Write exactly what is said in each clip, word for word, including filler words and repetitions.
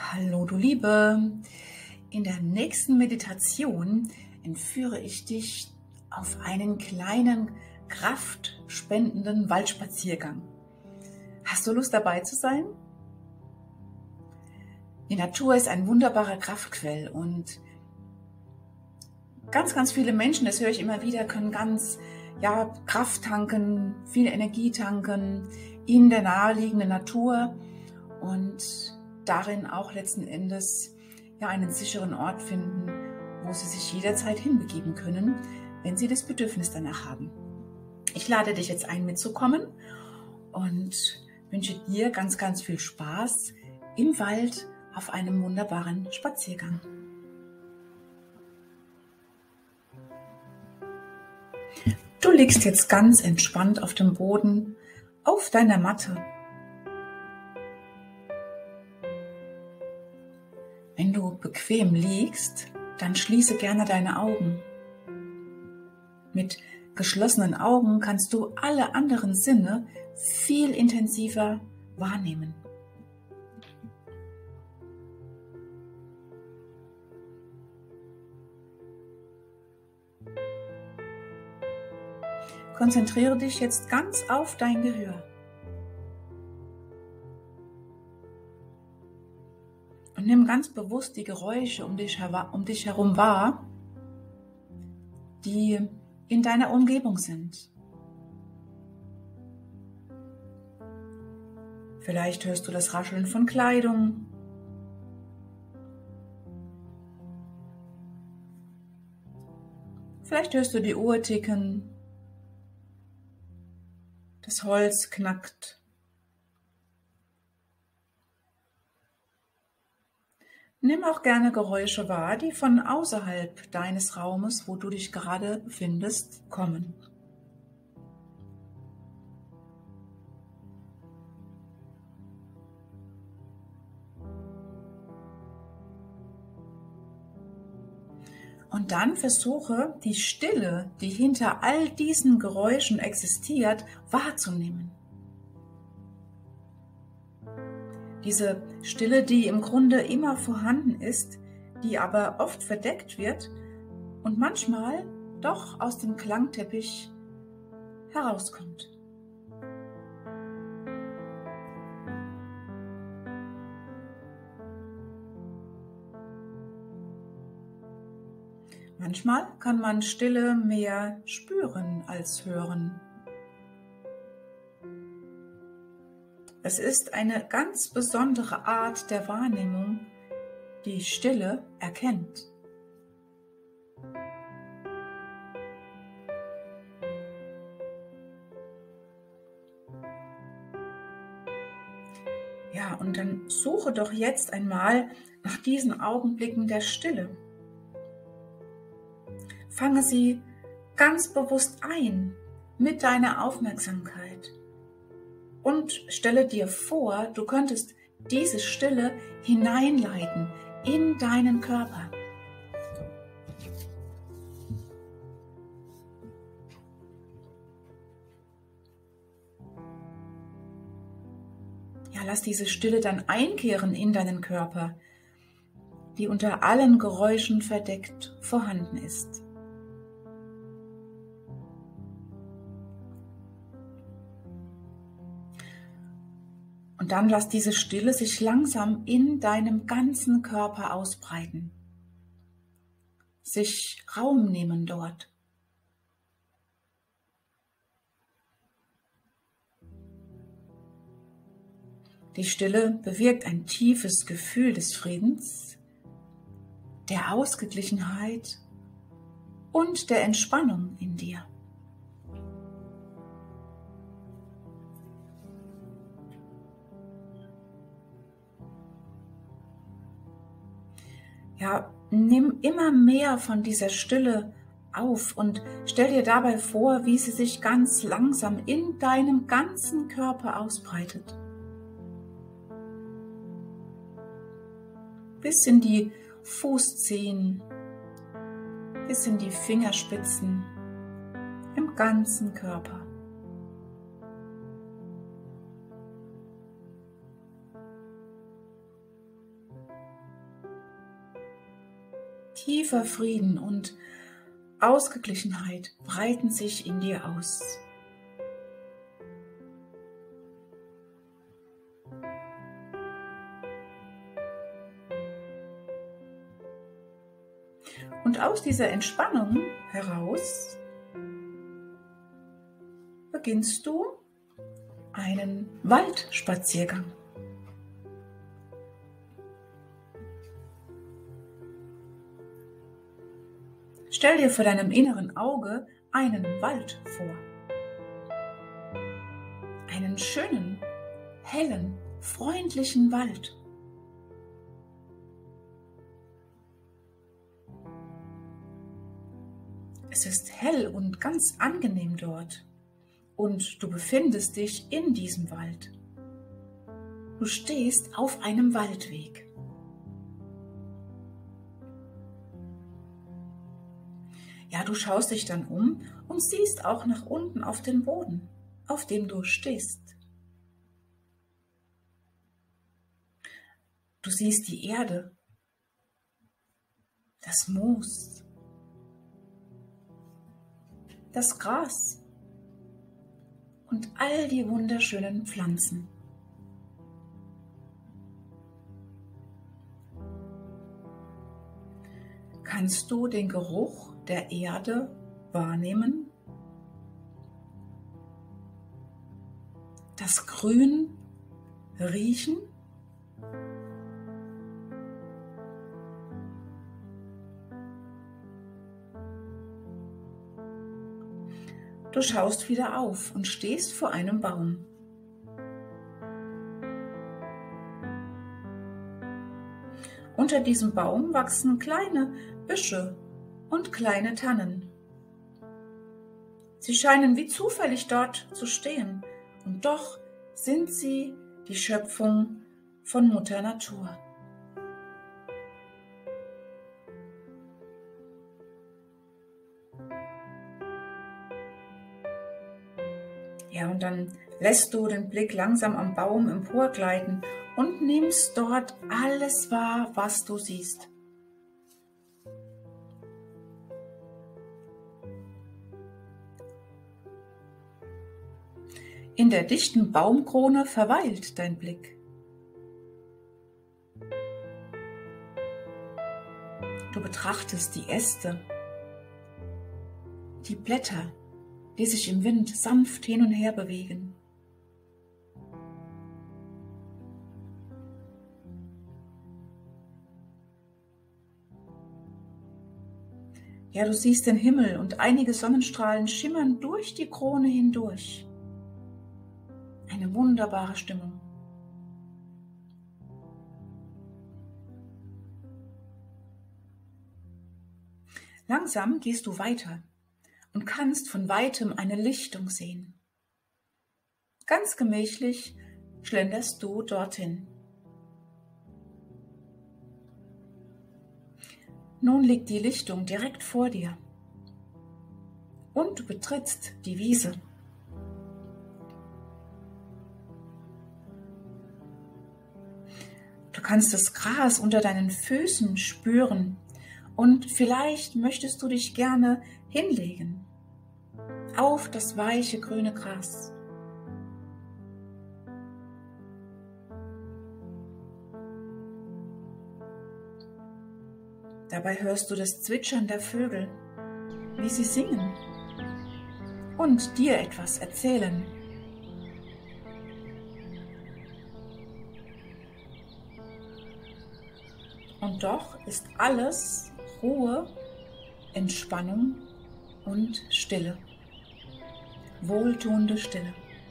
Hallo du Liebe, in der nächsten Meditation entführe ich dich auf einen kleinen, kraftspendenden Waldspaziergang. Hast du Lust dabei zu sein? Die Natur ist ein wunderbarer Kraftquell und ganz, ganz viele Menschen, das höre ich immer wieder, können ganz ja, Kraft tanken, viel Energie tanken in der naheliegenden Natur und darin auch letzten Endes ja, einen sicheren Ort finden, wo sie sich jederzeit hinbegeben können, wenn sie das Bedürfnis danach haben. Ich lade dich jetzt ein, mitzukommen und wünsche dir ganz, ganz viel Spaß im Wald auf einem wunderbaren Spaziergang. Du liegst jetzt ganz entspannt auf dem Boden, auf deiner Matte. Wenn du bequem liegst, dann schließe gerne deine Augen. Mit geschlossenen Augen kannst du alle anderen Sinne viel intensiver wahrnehmen. Konzentriere dich jetzt ganz auf dein Gehör. Und nimm ganz bewusst die Geräusche um dich, um dich herum wahr, die in deiner Umgebung sind. Vielleicht hörst du das Rascheln von Kleidung. Vielleicht hörst du die Uhr ticken. Das Holz knackt. Nimm auch gerne Geräusche wahr, die von außerhalb deines Raumes, wo du dich gerade befindest, kommen. Und dann versuche, die Stille, die hinter all diesen Geräuschen existiert, wahrzunehmen. Diese Stille, die im Grunde immer vorhanden ist, die aber oft verdeckt wird und manchmal doch aus dem Klangteppich herauskommt. Manchmal kann man Stille mehr spüren als hören. Es ist eine ganz besondere Art der Wahrnehmung, die Stille erkennt. Ja, und dann suche doch jetzt einmal nach diesen Augenblicken der Stille. Fange sie ganz bewusst ein mit deiner Aufmerksamkeit. Und stelle dir vor, du könntest diese Stille hineinleiten in deinen Körper. Ja, lass diese Stille dann einkehren in deinen Körper, die unter allen Geräuschen verdeckt vorhanden ist. Und dann lass diese Stille sich langsam in deinem ganzen Körper ausbreiten. Sich Raum nehmen dort. Die Stille bewirkt ein tiefes Gefühl des Friedens, der Ausgeglichenheit und der Entspannung in dir. Ja, nimm immer mehr von dieser Stille auf und stell dir dabei vor, wie sie sich ganz langsam in deinem ganzen Körper ausbreitet. Bis in die Fußzehen, bis in die Fingerspitzen, im ganzen Körper. tiefer Frieden und Ausgeglichenheit breiten sich in dir aus. Und aus dieser Entspannung heraus beginnst du einen Waldspaziergang. Stell dir vor deinem inneren Auge einen Wald vor. Einen schönen, hellen, freundlichen Wald. Es ist hell und ganz angenehm dort und du befindest dich in diesem Wald. Du stehst auf einem Waldweg. Ja, du schaust dich dann um und siehst auch nach unten auf den Boden, auf dem du stehst. Du siehst die Erde, das Moos, das Gras und all die wunderschönen Pflanzen. Kannst du den Geruch der Erde wahrnehmen? Das Grün riechen? Du schaust wieder auf und stehst vor einem Baum. Unter diesem Baum wachsen kleine Büsche und kleine Tannen. Sie scheinen wie zufällig dort zu stehen, und doch sind sie die Schöpfung von Mutter Natur. Ja, und dann lässt du den Blick langsam am Baum emporgleiten und nimmst dort alles wahr, was du siehst. In der dichten Baumkrone verweilt dein Blick. Du betrachtest die Äste, die Blätter, die sich im Wind sanft hin und her bewegen. Ja, du siehst den Himmel und einige Sonnenstrahlen schimmern durch die Krone hindurch. Eine wunderbare Stimmung. Langsam gehst du weiter und kannst von weitem eine Lichtung sehen. Ganz gemächlich schlenderst du dorthin. Nun liegt die Lichtung direkt vor dir und du betrittst die Wiese. Du kannst das Gras unter deinen Füßen spüren und vielleicht möchtest du dich gerne hinlegen auf das weiche grüne Gras. Dabei hörst du das Zwitschern der Vögel, wie sie singen und dir etwas erzählen. Und doch ist alles Ruhe, Entspannung und Stille. Wohltuende Stille.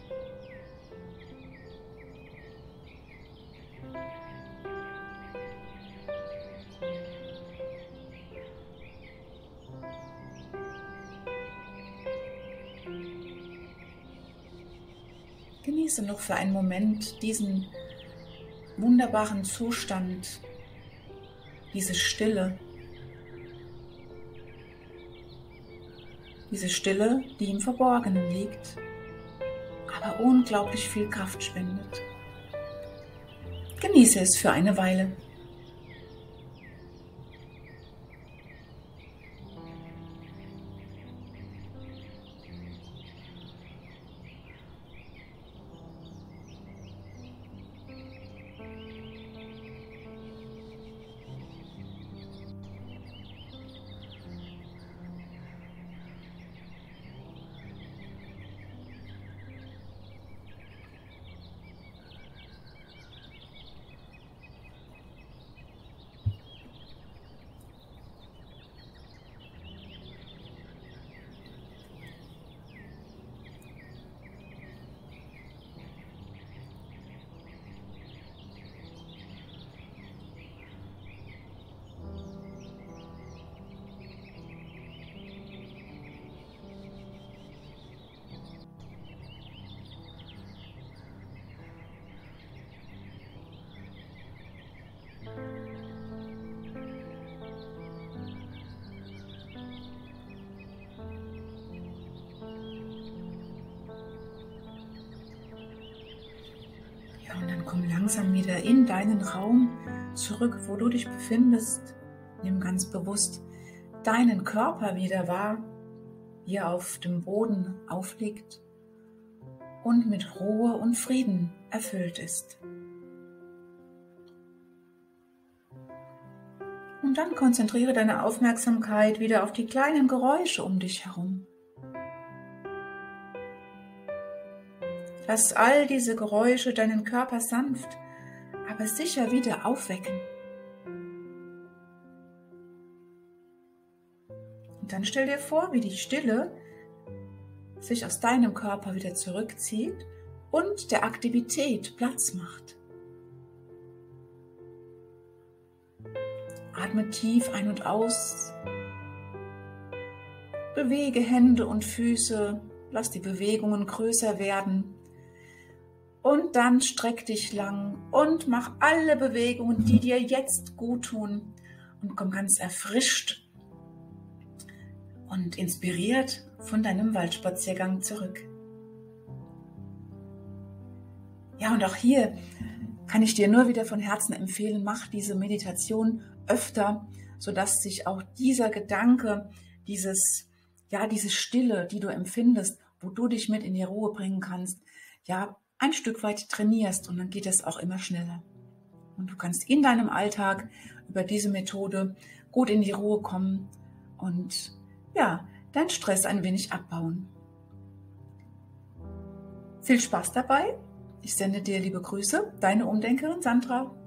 Genieße noch für einen Moment diesen wunderbaren Zustand, diese Stille, diese Stille, die im Verborgenen liegt, aber unglaublich viel Kraft spendet. Genieße es für eine Weile. Ja, und dann komm langsam wieder in deinen Raum zurück, wo du dich befindest. Nimm ganz bewusst deinen Körper wieder wahr, wie er auf dem Boden aufliegt und mit Ruhe und Frieden erfüllt ist. Und dann konzentriere deine Aufmerksamkeit wieder auf die kleinen Geräusche um dich herum. Lass all diese Geräusche deinen Körper sanft, aber sicher wieder aufwecken. Und dann stell dir vor, wie die Stille sich aus deinem Körper wieder zurückzieht und der Aktivität Platz macht. Atme tief ein und aus. Bewege Hände und Füße. Lass die Bewegungen größer werden. Und dann streck dich lang und mach alle Bewegungen, die dir jetzt gut tun. Und komm ganz erfrischt und inspiriert von deinem Waldspaziergang zurück. Ja, und auch hier kann ich dir nur wieder von Herzen empfehlen, mach diese Meditation öfter, sodass sich auch dieser Gedanke, dieses, ja, diese Stille, die du empfindest, wo du dich mit in die Ruhe bringen kannst, ja, ein Stück weit trainierst und dann geht es auch immer schneller. Und du kannst in deinem Alltag über diese Methode gut in die Ruhe kommen und ja, deinen Stress ein wenig abbauen. Viel Spaß dabei. Ich sende dir liebe Grüße, deine Umdenkerin Sandra.